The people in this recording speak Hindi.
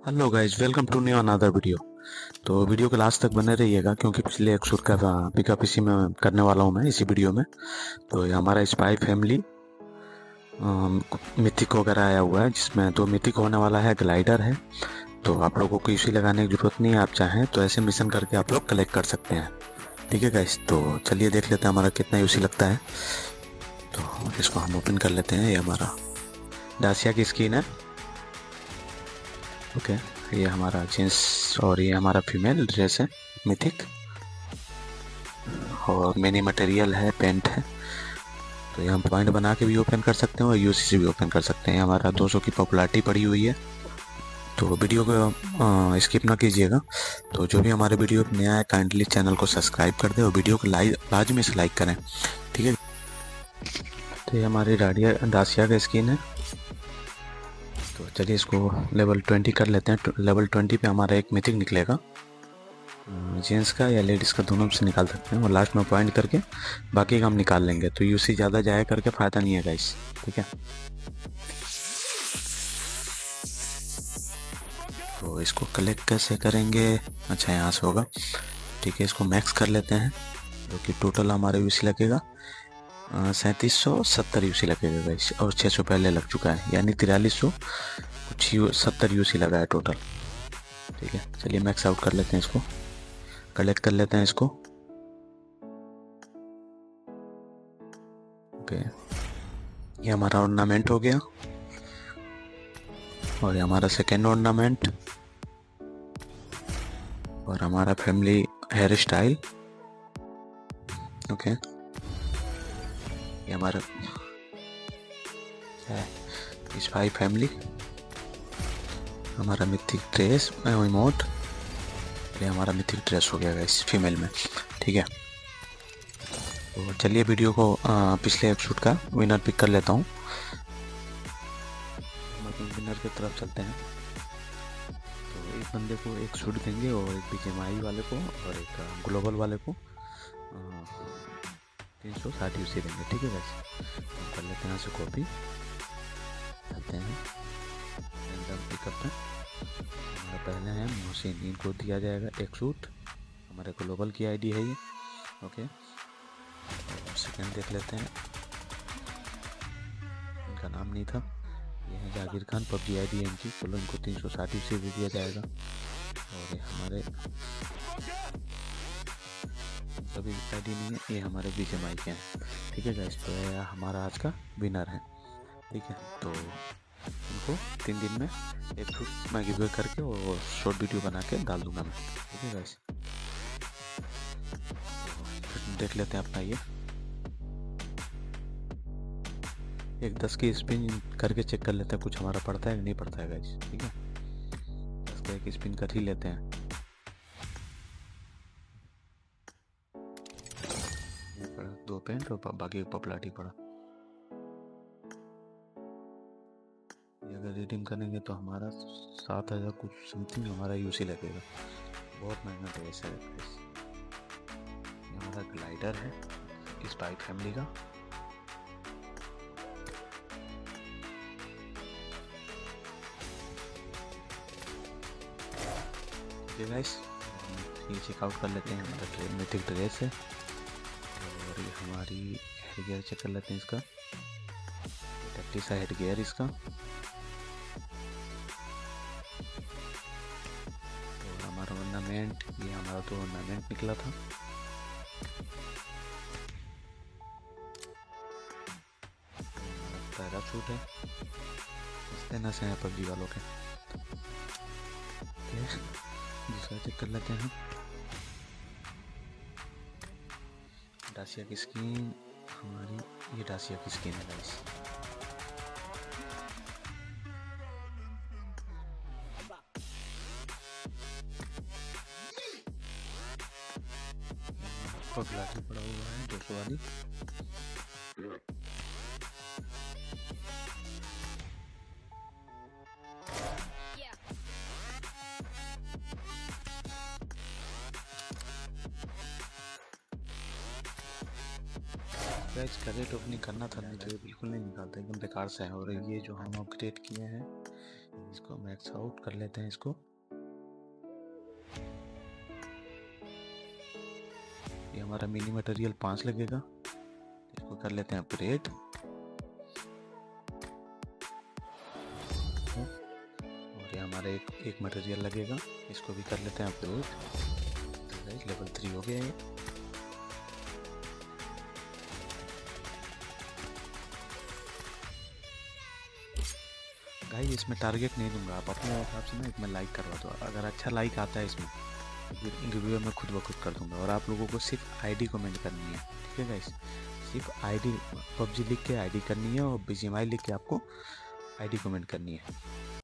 Hello guys, welcome to new another video. तो वीडियो के लास्ट तक बने रहिएगा क्योंकि पिछले एपिसोड का पिकअप इसी में करने वाला हूँ मैं इसी वीडियो में। तो ये हमारा स्पाई फैमिली मिथिक वगैरह आया हुआ है जिसमें दो मिथिक होने वाला है, ग्लाइडर है। तो आप लोगों को यूसी लगाने की जरूरत नहीं है, आप चाहें तो ऐसे मिशन करके आप लोग कलेक्ट कर सकते हैं। ठीक है गाइज, तो चलिए देख लेते हैं हमारा कितना यूसी लगता है। तो इसको हम ओपन कर लेते हैं। ये हमारा डासिया की स्किन है। ओके, ये हमारा जेंट्स और ये हमारा फीमेल ड्रेस है मिथिक। और मिनी मटेरियल है, पेंट है। तो ये हम पॉइंट बना के भी ओपन कर सकते हैं और यूसी से भी ओपन कर सकते हैं। हमारा 200 की पॉपुलैरिटी पड़ी हुई है। तो वीडियो को स्किप ना कीजिएगा। तो जो भी हमारे वीडियो पे नया है काइंडली चैनल को सब्सक्राइब कर दे और वीडियो को लाजमी से लाइक करें। ठीक है। तो ये हमारी डासिया का स्किन है। तो चलिए इसको लेवल 20 कर लेते हैं। लेवल 20 पे हमारा एक मिथिक निकलेगा, जेंट्स का या लेडीज़ का, दोनों से निकाल सकते हैं। और लास्ट में पॉइंट करके बाकी का हम निकाल लेंगे। तो यूसी ज़्यादा जाया करके फ़ायदा नहीं है गाइस। ठीक है। तो इसको कलेक्ट कैसे करेंगे? अच्छा, यहाँ से होगा। ठीक है, इसको मैक्स कर लेते हैं जो कि टोटल हमारा यूसी लगेगा 3770 यूसी लगेगा गाइस। और 600 पहले लग चुका है, यानी 4300 कुछ 70 यूसी लगा है टोटल। ठीक है, चलिए मैक्स आउट कर लेते हैं, इसको कलेक्ट कर लेते हैं इसको। ओके, ये हमारा ऑर्नामेंट हो गया और ये हमारा सेकेंड ऑर्नामेंट और हमारा फैमिली हेयर स्टाइल। ओके, ये हमारा स्पाई फैमिली, हमारा मिथिक ड्रेस इमोट। ये हमारा मिथिक ड्रेस हो गया इस फीमेल में। ठीक है, तो चलिए वीडियो को पिछले एपिसोड का विनर पिक कर लेता हूँ। विनर की तरफ चलते हैं। तो एक बंदे को एक सूट देंगे और एक बीजेएमआई वाले को और एक ग्लोबल वाले को 360 यूसी देंगे। ठीक है वैसे हम कर लेते हैं यहाँ से कॉपी, चलते हैं रैंडम पिकअप में। हमारा पहले है मोहसिन, इनको दिया जाएगा एक सूट। हमारे ग्लोबल की आईडी है ये। ओके, सेकेंड देख लेते हैं, इनका नाम नहीं था, ये है जाकिर खान, पबजी आईडी है इनकी। चलो इनको 360 यूसी भी दिया जाएगा। और ये हमारे सभी आईडी नहीं है, ये हमारे बीजेएमआई के हैं। ठीक है गाइस, तो ये हमारा आज का विनर है। ठीक है, तो इनको 3 दिन में एक सूट मैं गिव करके और शॉर्ट वीडियो बना के डाल दूंगा मैं। ठीक है गाइस, देख लेते हैं अपना ये एक 10 की स्पिन करके चेक कर लेते हैं कुछ हमारा पड़ता है कि नहीं पड़ता है गाइस। ठीक है, 10 का एक स्पिन कर ही लेते हैं। ये पड़ा 2 पेंट और बाकी पॉपुलैरिटी पड़ा। ये अगर रिडीम करेंगे तो हमारा 7000 कुछ समथिंग हमारा यूसी लगेगा। बहुत महंगा ड्रेस है गाइस। ये हमारा ग्लाइडर है स्पाई फैमिली का। गाइस, ये चेकआउट कर लेते हैं। हमारा मिथिक ड्रेस है और ये हमारी हेड गियर चेक कर लेते हैं इसका। टैक्टिस है हेड गियर इसका। और हमारा ऑर्नामेंट, ये हमारा तो ऑर्नामेंट निकला था। पैराशूट है, इस तरह से है पबजी वालों के। दूसरा चेक कर लेते हैं। डासिया की स्किन, हमारी ये डासिया की स्किन है गाइस। पगलाटी पड़ा हुआ है 200 वाली। गाइस का रेट ओपनिंग करना था नहीं तो बिल्कुल नहीं निकालता, एकदम बेकार से है। और ये जो हम अपग्रेड किए हैं इसको इसको मैक्स आउट कर लेते हैं इसको। ये हमारा मिनी मटेरियल 5 लगेगा, इसको कर लेते हैं अपग्रेड। और ये हमारा एक मटेरियल लगेगा, इसको भी कर लेते हैं अपग्रेड। तो लेवल 3 हो गया ये। गाइस इसमें टारगेट नहीं दूंगा, आप अपने हिसाब से ना इसमें लाइक करवा दो। अगर अच्छा लाइक आता है इसमें रिव्यू में खुद ब खुद कर दूंगा। और आप लोगों को सिर्फ आईडी कमेंट करनी है, ठीक है गाइस। सिर्फ आईडी PUBG लिख के आईडी करनी है और BGMI लिख के आपको आईडी कमेंट करनी है।